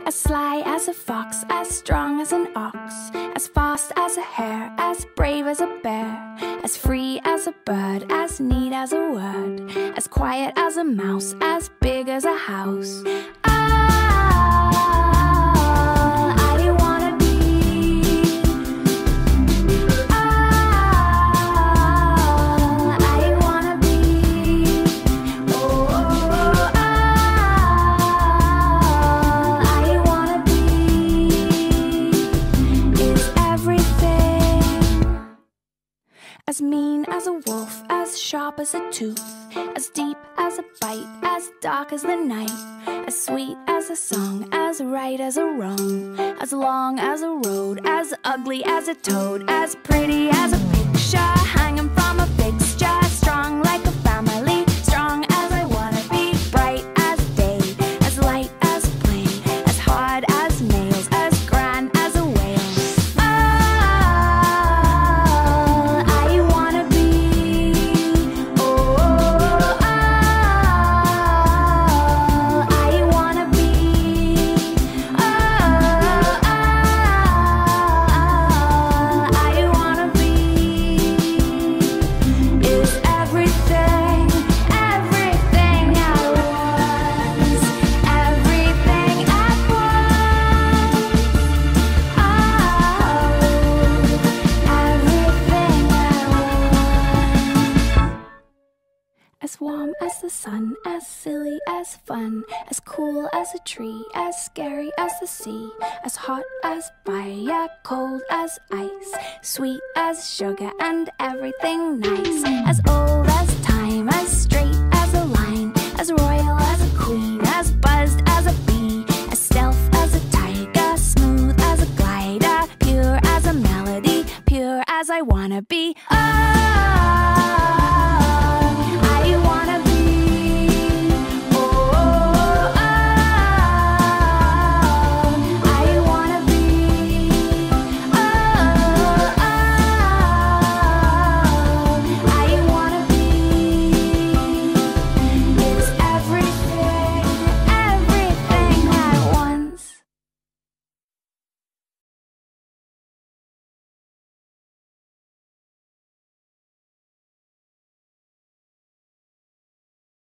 As sly as a fox, as strong as an ox, as fast as a hare, as brave as a bear, as free as a bird, as neat as a word, as quiet as a mouse, as big as a house. As mean as a wolf, as sharp as a tooth, as deep as a bite, as dark as the night, as sweet as a song, as right as a wrong, as long as a road, as ugly as a toad, as pretty as a picture hanging from a fixture, strong like a family, strong as I wanna be, bright as day, as light as play, as hard as nails, as grand as a whale. As warm as the sun, as silly as fun, as cool as a tree, as scary as the sea, as hot as fire, cold as ice, sweet as sugar and everything nice, as old as time, as straight as a line, as royal as a queen, as buzzed as a bee, as stealth as a tiger, smooth as a glider, pure as a melody, pure as I wanna be. Oh,